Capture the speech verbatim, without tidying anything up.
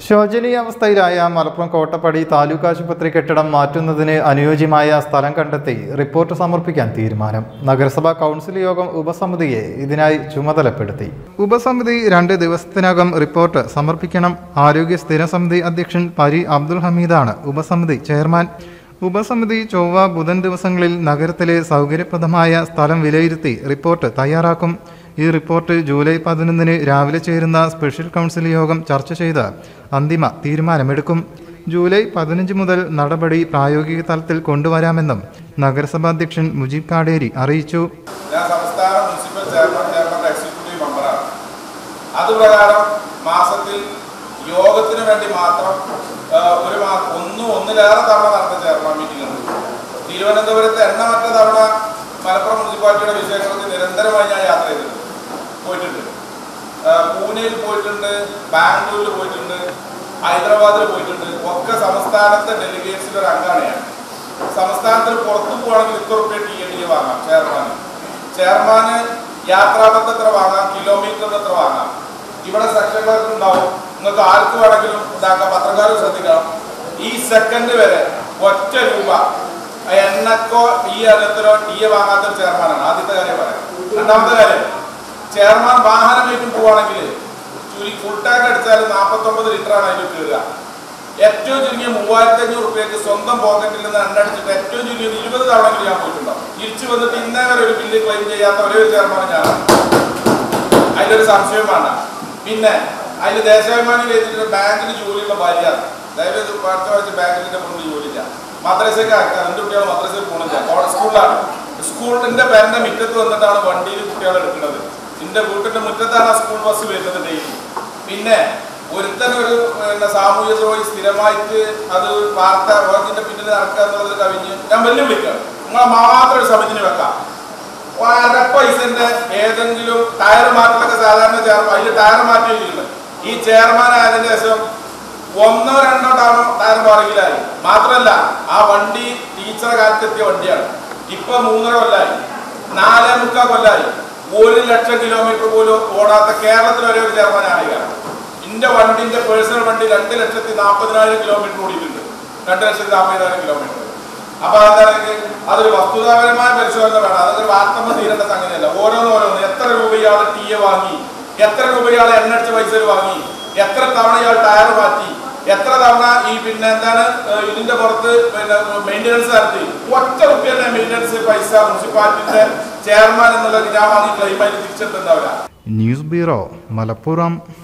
ശോചനീയാവസ്ഥയിലായ മലപ്പുറം കോട്ടപ്പടി താലൂക്ക് ആശുപത്രി കെട്ടിടം മാറ്റുന്നതിന് അനുയോജ്യമായ സ്ഥലം കണ്ടെത്തി റിപ്പോർട്ട് സമർപ്പിക്കാൻ തീരുമാനം. നഗരസഭാ കൗൺസിൽ യോഗം ഉപസമിതിയെ ഇതിനായി ചുമതലപ്പെടുത്തി. ഉപസമിതി രണ്ട് ദിവസത്തിനകം റിപ്പോർട്ട് സമർപ്പിക്കണം. ആരോഗ്യ സ്ഥിര സമിതി അധ്യക്ഷൻ പരി അബ്ദുൽ ഹമീദാണ് ഉപസമിതി ചെയർമാൻ. ഉപസമിതി ചൊവ്വ ബുധൻ ദിവസങ്ങളിൽ നഗരത്തിലെ സൗകര്യപ്രദമായ സ്ഥലം വിലയിരുത്തി റിപ്പോർട്ട് തയ്യാറാക്കും. ഈ റിപ്പോർട്ട് ജൂലൈ പതിനൊന്നിന് രാവിലെ ചേരുന്ന സ്പെഷ്യൽ കൗൺസിൽ യോഗം ചർച്ച ചെയ്ത് അന്തിമ തീരുമാനമെടുക്കും. ജൂലൈ പതിനഞ്ച് മുതൽ നടപടി പ്രായോഗിക തലത്തിൽ കൊണ്ടുവരാമെന്നും നഗരസഭാ അധ്യക്ഷൻ മുജീബ് കാടേരി അറിയിച്ചു. അതുപ്രകാരം മാസത്തിൽ യോഗത്തിന് വേണ്ടി മാത്രം ഒരു ഒന്നും ഒന്നിലേറെ തവണ നടന്ന ചെയർമാൻ മീറ്റിംഗ് ഉണ്ട്. തിരുവനന്തപുരത്ത് എണ്ണമറ്റ തവണ മലപ്പുറം മുനിസിപ്പാലിറ്റിയുടെ വിഷയങ്ങൾക്ക് നിരന്തരമായി ഞാൻ യാത്ര ചെയ്തിട്ടുണ്ട്, പോയിട്ടുണ്ട്. പൂനെയിൽ പോയിട്ടുണ്ട്, ബാംഗ്ലൂരിൽ പോയിട്ടുണ്ട്, ഹൈദരാബാദിൽ പോയിട്ടുണ്ട്. ഒക്കെ സംസ്ഥാനത്തെ ഡെലിഗേറ്റ്സിന്റെ ഒരു അംഗമാണ് ഞാൻ. സംസ്ഥാനത്തിൽ പുറത്തു പോകണമെങ്കിൽ ഇത്ര റുപ്യ ടി എ ഡി എ വാങ്ങാം. ചെയർമാന് ചെയർമാന് യാത്രാബദ്ധ എത്ര വാങ്ങാം, കിലോമീറ്റർ എത്ര വാങ്ങാം. ഇവിടെ സെക്ഷൻ ക്ലർക്ക് ഉണ്ടാവും. നിങ്ങൾക്ക് ആർക്ക് വേണമെങ്കിലും ഉണ്ടാക്കാം. പത്രക്കാർ ശ്രദ്ധിക്കണം, ഈ സെക്കൻഡ് വരെ ഒറ്റ രൂപ എണ്ണക്കോ ടി അകത്തിലോ ടി എ വാങ്ങാത്തൊരു ചെയർമാനാണ്. ആദ്യത്തെ കാര്യം പറയാം. രണ്ടാമത്തെ കാര്യം, ചെയർമാൻ വാഹനമേറ്റും പോവുകയാണെങ്കിൽ ചുരുങ്ങി ഫുൾ ടാങ്ക് അടിച്ചാലും നാൽപ്പത്തൊമ്പത് ലിറ്ററാണ് അതിൽ കയറുക. ഏറ്റവും ചുരുങ്ങിയ മൂവായിരത്തി അഞ്ഞൂറ് റുപ്യക്ക് സ്വന്തം പോക്കറ്റിൽ നിന്ന് എണ്ണടിച്ചിട്ട് ഏറ്റവും ചുരുങ്ങിയത് ഇരുപത് തവണയെങ്കിലും ഞാൻ പോയിട്ടുണ്ടാവും. തിരിച്ചു വന്നിട്ട് ഇന്നേ വരെ ഒരു ബില്ല് ക്ലെയിം ചെയ്യാത്ത ഒരേ ഒരു ചെയർമാൻ ഞാനാണ്. അതിലൊരു സംശയം വേണ്ട. പിന്നെ അതിൽ ദേശാഭിമാനി ചെയ്തിട്ട് ബാങ്കിന് ജോലിയുള്ള ഭാര്യയാണ്. ദയവേത് പഠിച്ച പഠിച്ച് ബാങ്കിന്റെ മുന്നിൽ ജോലിയില്ല. മദ്രസക്കാർക്ക് രണ്ട് കുട്ടികൾ മദ്രസയിൽ പോണില്ല. കോളേജ് സ്കൂളിലാണ്. സ്കൂളിന്റെ പേരന്റെ മുറ്റത്ത് വന്നിട്ടാണ് വണ്ടിയിൽ കുട്ടികളെ എടുക്കുന്നത്. എന്റെ വീട്ടിന്റെ മുറ്റത്താണ് ആ സ്കൂൾ ബസ് വരുന്നത് ഡെയിലി. പിന്നെ ഒരുത്തനൊരു പിന്നെ സാമൂഹ്യ ദ്രോഹി സ്ഥിരമായിട്ട് അത് വാർത്ത ഓർജിന്റെ പിന്നിൽ നടക്കുക എന്നുള്ളത് കവിഞ്ഞ് ഞാൻ വെല്ലുവിളിക്കാം. നിങ്ങളെ മാത്രം ഒരു സമിതിന് വെക്കാം. അര പൈസന്റെ ഏതെങ്കിലും ടയർ മാറ്റലൊക്കെ സാധാരണ ചെയർമാൻ അതിൽ ടയർ മാറ്റി വെച്ചിട്ടുണ്ട്. ഈ ചെയർമാൻ ആയതിന്റെ ശേഷം ഒന്നോ രണ്ടോ തവണ ടയർ മാറിയില്ലായി. മാത്രമല്ല ആ വണ്ടി ടീച്ചറെ കാലത്തെത്തിയ വണ്ടിയാണ്. ഇപ്പൊ മൂന്നര കൊല്ലായി, നാലേ മുക്കാൽ കൊല്ലായി. ഒരു ലക്ഷം കിലോമീറ്റർ പോലും ഓടാത്ത കേരളത്തിൽ ഒരേ ഒരു ചെയർമാൻ ആണെങ്കിലാണ്. എന്റെ വണ്ടിന്റെ പേഴ്സണൽ വണ്ടി രണ്ട് ലക്ഷത്തി നാൽപ്പതിനായിരം കിലോമീറ്റർ ഓടിയിട്ടുണ്ട്. രണ്ട് ലക്ഷത്തി നാൽപ്പതിനായിരം കിലോമീറ്റർ. അപ്പൊ അതാണെങ്കിൽ അതൊരു വസ്തുതാപരമായ പരിശോധന വേണം. അതൊരു വാർത്തമ്മ തീരേണ്ട സംഗതിയല്ല. ഓരോന്ന് ഓരോന്ന് എത്ര രൂപ ഇയാൾ ടി എ വാങ്ങി, എത്ര രൂപ ഇയാൾ എണ്ണടിച്ച പൈസ വാങ്ങി, എത്ര തവണ ഇയാൾ ടയർ മാറ്റി, എത്ര തവണ ഈ പിന്നെ എന്താണ് ഇതിന്റെ പുറത്ത് പിന്നെ മെയിൻ്റനൻസ് നടത്തി. ഒറ്റ റുപ്യന്റെ മെയിൻ്റനൻസ് പൈസ മുനിസിപ്പാലിറ്റിന്റെ ചെയർമാൻ എന്നുള്ള ഞാൻ വാങ്ങി ക്ലെയിം ആയിട്ട് തിരിച്ചെടുത്തുണ്ടാവില്ല. News bureau, Malappuram.